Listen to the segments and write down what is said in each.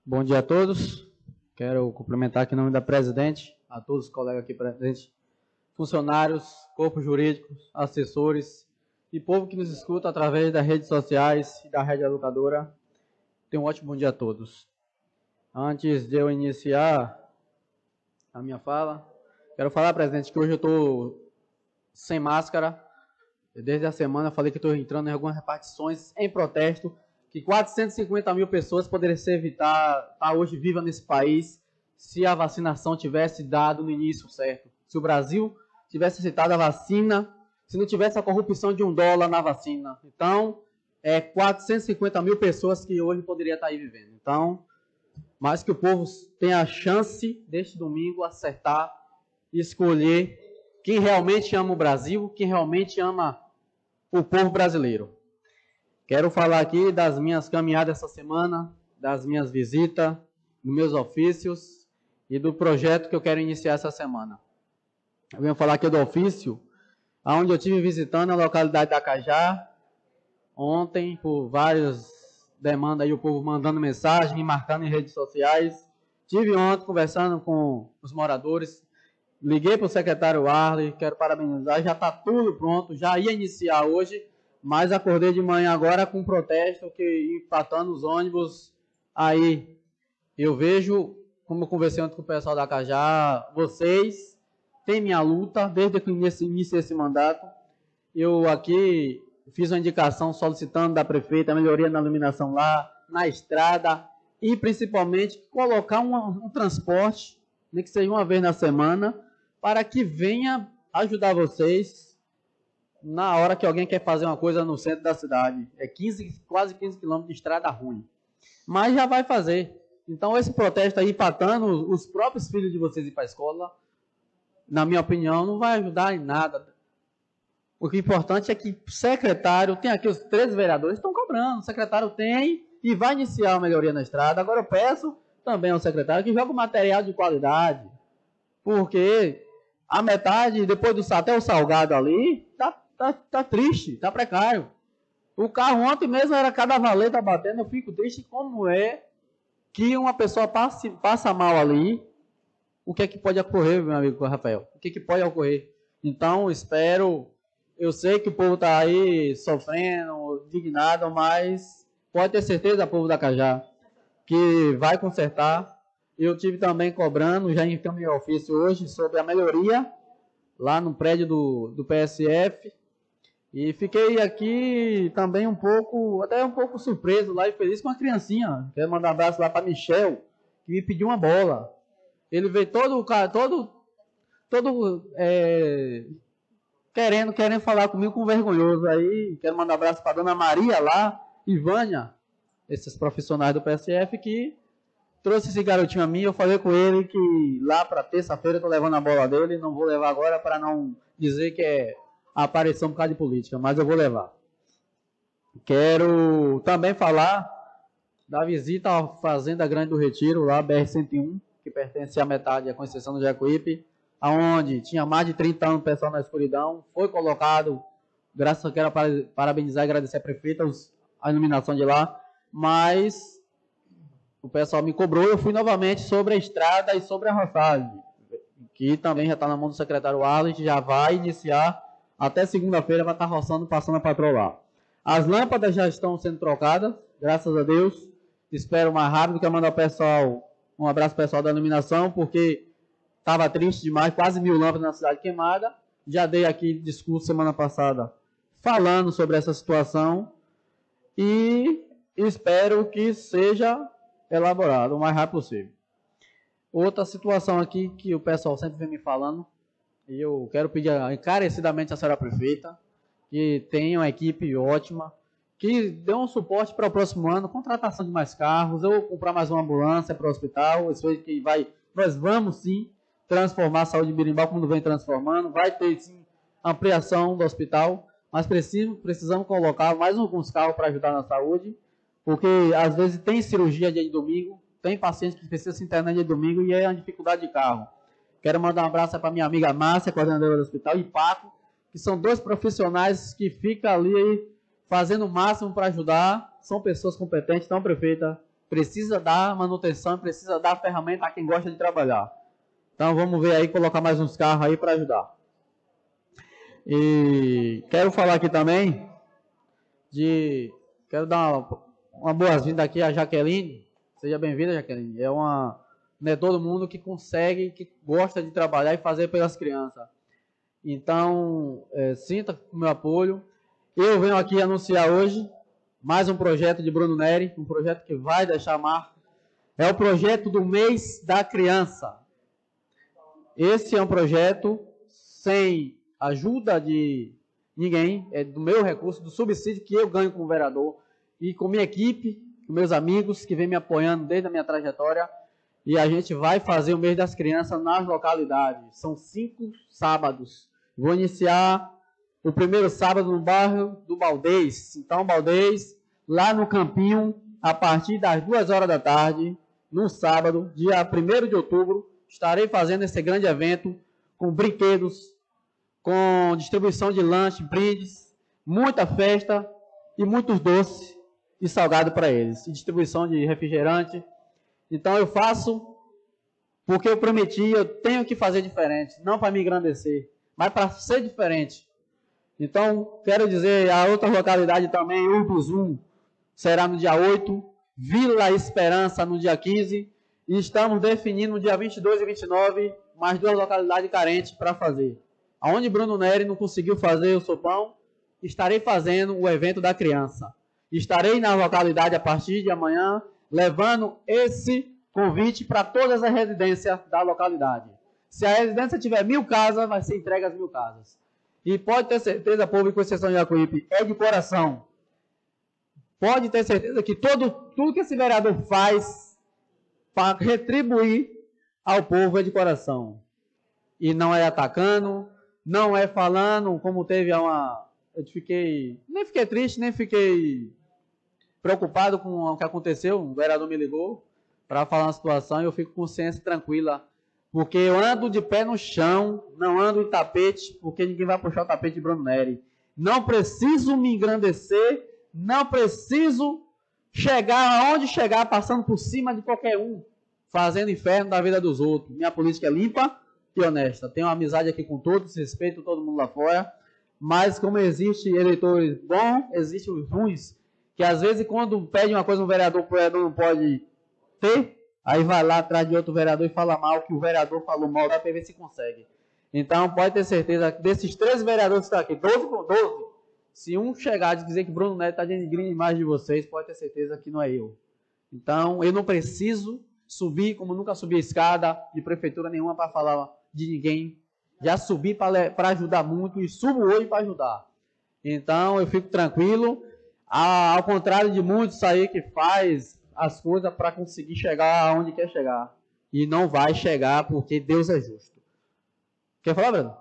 Bom dia a todos. Quero cumprimentar aqui em nome da presidente, a todos os colegas aqui presentes, funcionários, corpos jurídicos, assessores e povo que nos escuta através das redes sociais e da Rede Educadora. Tenham um ótimo bom dia a todos. Antes de eu iniciar a minha fala, quero falar, presidente, que hoje eu estou sem máscara. Desde a semana falei que estou entrando em algumas repartições em protesto, que 450 mil pessoas poderiam ser evitar estar hoje viva nesse país se a vacinação tivesse dado no início certo. Se o Brasil tivesse aceitado a vacina, se não tivesse a corrupção de $1 na vacina. Então, 450 mil pessoas que hoje poderiam estar aí vivendo. Então, mais que o povo tenha a chance, deste domingo, acertar e escolher quem realmente ama o Brasil, quem realmente ama o povo brasileiro. Quero falar aqui das minhas caminhadas essa semana, das minhas visitas, dos meus ofícios e do projeto que eu quero iniciar essa semana. Eu venho falar aqui do ofício, onde eu estive visitando a localidade da Cajá, ontem, por várias demandas aí, o povo mandando mensagem, me marcando em redes sociais. Estive ontem conversando com os moradores, liguei para o secretário Arley, quero parabenizar, já está tudo pronto, já ia iniciar hoje, mas acordei de manhã agora com um protesto que empatando os ônibus. Aí eu vejo, como eu conversei ontem com o pessoal da Cajá, vocês têm minha luta desde que eu iniciei esse mandato. Eu aqui fiz uma indicação solicitando da prefeita a melhoria na iluminação lá, na estrada e principalmente colocar um transporte, nem que seja uma vez na semana, para que venha ajudar vocês na hora que alguém quer fazer uma coisa no centro da cidade. Quase 15 quilômetros de estrada ruim. Mas já vai fazer. Então esse protesto aí, empatando os próprios filhos de vocês ir para a escola, na minha opinião, não vai ajudar em nada. O que é importante é que o secretário, tem aqui os 13 vereadores, estão cobrando. O secretário tem e vai iniciar a melhoria na estrada. Agora eu peço também ao secretário que jogue material de qualidade. Porque a metade, depois do até o salgado ali, tá triste, tá precário. O carro ontem mesmo era cada valeta batendo, eu fico triste como é que uma pessoa passa mal ali. O que é que pode ocorrer, meu amigo Rafael? O que é que pode ocorrer? Então, eu sei que o povo está aí sofrendo, indignado, mas pode ter certeza, povo da Cajá, que vai consertar. Eu tive também cobrando, já encaminhei meu ofício hoje, sobre a melhoria lá no prédio do PSF. E fiquei aqui também até um pouco surpreso lá e feliz com a criancinha. Quero mandar um abraço lá para Michel, que me pediu uma bola. Ele veio todo querendo falar comigo com vergonhoso. Aí quero mandar um abraço para Dona Maria lá, e Vânia, esses profissionais do PSF que trouxe esse garotinho a mim. Eu falei com ele que lá para terça-feira eu estou levando a bola dele. Não vou levar agora para não dizer que é aparição por causa de política, mas eu vou levar. Quero também falar da visita à Fazenda Grande do Retiro, lá BR-101, que pertence à metade à Conceição do Jacuípe, onde tinha mais de 30 anos o pessoal na escuridão. Foi colocado, graças a quero parabenizar e agradecer a prefeita a iluminação de lá, mas o pessoal me cobrou, eu fui novamente sobre a estrada e sobre a roçagem, que também já está na mão do secretário Arlen, já vai iniciar, até segunda-feira vai estar roçando, passando a patrolar. As lâmpadas já estão sendo trocadas, graças a Deus, espero mais rápido. Quero mandar ao pessoal, um abraço pessoal da iluminação, porque estava triste demais, quase 1000 lâmpadas na cidade queimada. Já dei aqui discurso semana passada falando sobre essa situação e espero que seja elaborado o mais rápido possível. Outra situação aqui que o pessoal sempre vem me falando, e eu quero pedir encarecidamente à senhora prefeita que tenha uma equipe ótima, que dê um suporte para o próximo ano, contratação de mais carros, eu vou comprar mais uma ambulância para o hospital. Isso que nós vamos sim transformar a saúde de Birimbau como vem transformando, vai ter sim ampliação do hospital, mas precisamos colocar mais alguns carros para ajudar na saúde, porque às vezes tem cirurgia dia de domingo, tem pacientes que precisam se internar dia de domingo e é uma dificuldade de carro. Quero mandar um abraço para minha amiga Márcia, coordenadora do hospital, e Paco, que são dois profissionais que ficam ali fazendo o máximo para ajudar, são pessoas competentes. Então, prefeita, precisa dar manutenção, precisa dar ferramenta a quem gosta de trabalhar. Então vamos ver aí, colocar mais uns carros aí para ajudar. E quero falar aqui também quero dar uma boas-vindas aqui a Jaqueline. Seja bem-vinda, Jaqueline. Não é todo mundo que consegue, que gosta de trabalhar e fazer pelas crianças. Então, sinta o meu apoio. Eu venho aqui anunciar hoje mais um projeto de Bruno Neri, um projeto que vai deixar marca. É o projeto do mês da criança. Esse é um projeto sem ajuda de ninguém, é do meu recurso, do subsídio que eu ganho como vereador e com minha equipe, com meus amigos que vêm me apoiando desde a minha trajetória. E a gente vai fazer o mês das crianças nas localidades. São 5 sábados. Vou iniciar o primeiro sábado no bairro do Baldez. Então, Baldez, lá no Campinho, a partir das 2 horas da tarde, no sábado, dia 1º de outubro, estarei fazendo esse grande evento com brinquedos, com distribuição de lanche, brindes, muita festa e muitos doces e salgado para eles. E distribuição de refrigerante. Então eu faço porque eu prometi, eu tenho que fazer diferente, não para me engrandecer, mas para ser diferente. Então, quero dizer, a outra localidade também, Urbuzum, será no dia 8, Vila Esperança no dia 15, e estamos definindo no dia 22 e 29 mais 2 localidades carentes para fazer. Aonde Bruno Neri não conseguiu fazer o sopão, estarei fazendo o evento da criança. Estarei na localidade a partir de amanhã, levando esse convite para todas as residências da localidade. Se a residência tiver 1000 casas, vai ser entregue às 1000 casas. E pode ter certeza, povo, com exceção de Jacuípe, é de coração. Pode ter certeza que tudo que esse vereador faz para retribuir ao povo é de coração. E não é atacando, não é falando, como teve nem fiquei triste, nem fiquei preocupado com o que aconteceu. O vereador me ligou para falar uma situação e eu fico com consciência tranquila, porque eu ando de pé no chão, não ando em tapete, porque ninguém vai puxar o tapete de Bruno Neri. Não preciso me engrandecer, não preciso chegar aonde chegar, passando por cima de qualquer um, fazendo inferno da vida dos outros. Minha política é limpa e honesta. Tenho uma amizade aqui com todos, respeito todo mundo lá fora, mas como existe eleitores bons, existem os ruins, que às vezes quando pede uma coisa um vereador, o vereador não pode ter, aí vai lá atrás de outro vereador e fala mal, que o vereador falou mal, dá para ver se consegue. Então pode ter certeza que desses 13 vereadores que estão aqui, 12 com 12, se um chegar e dizer que Bruno Neto está denigrindo a imagem de vocês, pode ter certeza que não é eu. Então eu não preciso subir, como nunca subi a escada de prefeitura nenhuma para falar de ninguém. Já subi para ajudar muito e subo hoje para ajudar. Então eu fico tranquilo. Ao contrário de muitos aí que faz as coisas para conseguir chegar aonde quer chegar. E não vai chegar porque Deus é justo. Quer falar, Bruno?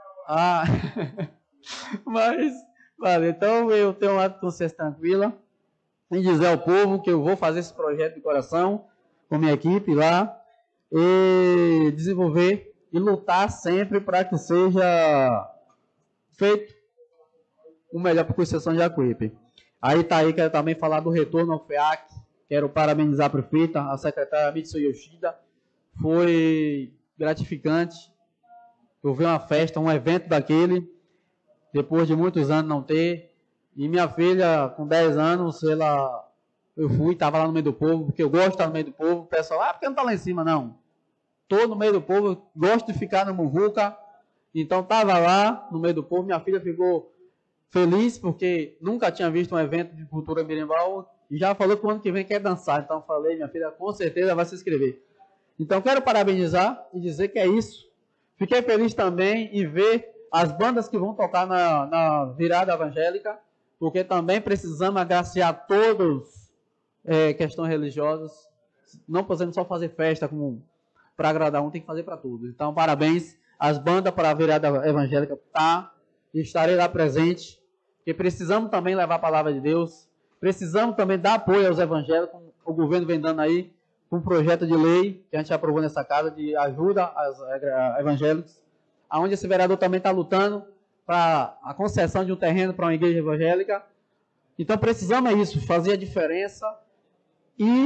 Mas, vale, então eu tenho uma consciência tranquila em dizer ao povo que eu vou fazer esse projeto de coração com minha equipe lá e desenvolver e lutar sempre para que seja feito o melhor para a Conceição de Jacuípe. Aí tá aí, quero também falar do retorno ao FEAC. Quero parabenizar a prefeita, a secretária Mitsu Yoshida. Foi gratificante eu ver uma festa, um evento daquele, depois de muitos anos não ter. E minha filha, com 10 anos, eu fui, estava lá no meio do povo, porque eu gosto de estar no meio do povo. O pessoal, porque não está lá em cima, não. Estou no meio do povo, gosto de ficar no Muvuca. Então estava lá no meio do povo, minha filha ficou feliz, porque nunca tinha visto um evento de cultura berimbau, e já falou que o ano que vem quer dançar. Então falei, minha filha com certeza vai se inscrever. Então quero parabenizar e dizer que é isso. Fiquei feliz também em ver as bandas que vão tocar na virada evangélica, porque também precisamos agraciar todos questões religiosas. Não podemos só fazer festa para agradar um, tem que fazer para todos. Então parabéns às bandas para a virada evangélica, e estarei lá presente, porque precisamos também levar a palavra de Deus, precisamos também dar apoio aos evangélicos, o governo vem dando aí um projeto de lei que a gente aprovou nessa casa de ajuda aos evangélicos, onde esse vereador também está lutando para a concessão de um terreno para uma igreja evangélica. Então precisamos isso, fazer a diferença e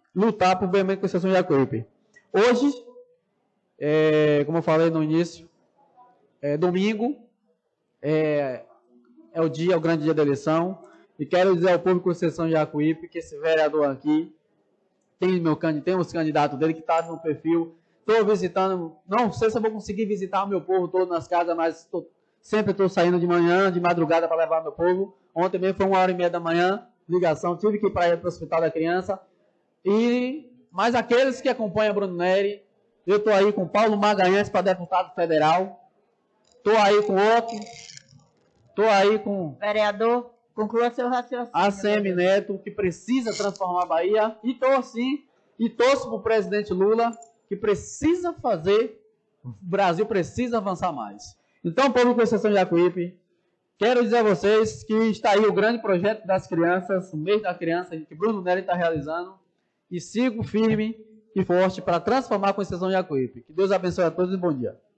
lutar por bem com a Conceição de Jacuípe. Hoje, como eu falei no início, domingo, é o grande dia da eleição, e quero dizer ao público de Conceição de Jacuípe que esse vereador aqui tem os candidatos dele que está no perfil. Estou visitando, não sei se eu vou conseguir visitar o meu povo todo nas casas, mas sempre estou saindo de manhã, de madrugada para levar meu povo. Ontem mesmo foi 1h30 da manhã, ligação, tive que ir para o Hospital da Criança. Mas aqueles que acompanham Bruno Neri, eu estou aí com Paulo Magalhães para deputado federal, estou aí com outro, estou aí com... Vereador, conclua seu raciocínio. ACM Neto, que precisa transformar a Bahia, e torço para o presidente Lula, que precisa fazer, o Brasil precisa avançar mais. Então, povo de Conceição de Jacuípe, quero dizer a vocês que está aí o grande projeto das crianças, o mês da criança, que Bruno Neri está realizando, e sigo firme e forte para transformar a Conceição de Jacuípe. Que Deus abençoe a todos e bom dia.